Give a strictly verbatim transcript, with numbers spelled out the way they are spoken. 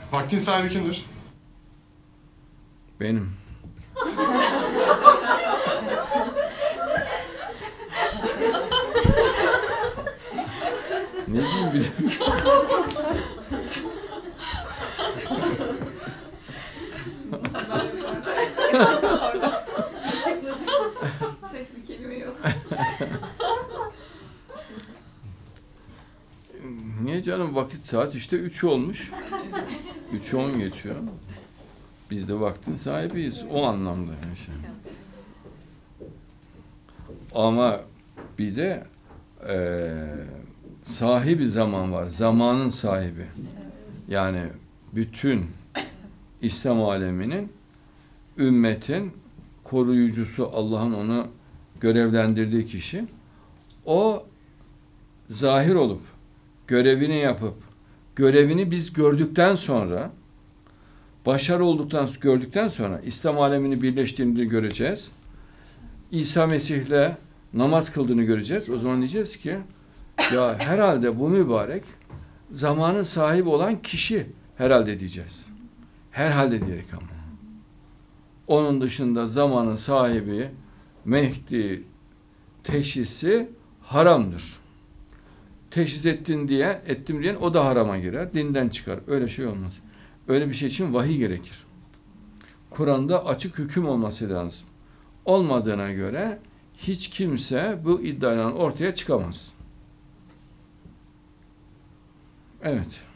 Vaktin sahibi kimdir? Benim. Ne diyeyim bilmiyorum. Tek bir kelime yok. Niye canım, vakit saat işte üç olmuş. Üç on geçiyor. Biz de vaktin sahibiyiz. O anlamda yani şey. Ama bir de eee sahibi zaman var. Zamanın sahibi. Yani bütün İslam aleminin, ümmetin koruyucusu, Allah'ın onu görevlendirdiği kişi. O zahir olup, görevini yapıp, görevini biz gördükten sonra, başarı olduktan, gördükten sonra İslam alemini birleştiğini göreceğiz. İsa Mesih'le namaz kıldığını göreceğiz. O zaman diyeceğiz ki, ya herhalde bu mübarek zamanın sahibi olan kişi herhalde diyeceğiz. Herhalde diyerek ama. Onun dışında zamanın sahibi, Mehdi teşhisi haramdır. Teşhis ettin diye, ettim diyen o da harama girer, dinden çıkar. Öyle şey olmaz. Öyle bir şey için vahiy gerekir. Kur'an'da açık hüküm olması lazım. Olmadığına göre hiç kimse bu iddiadan ortaya çıkamaz. Evet.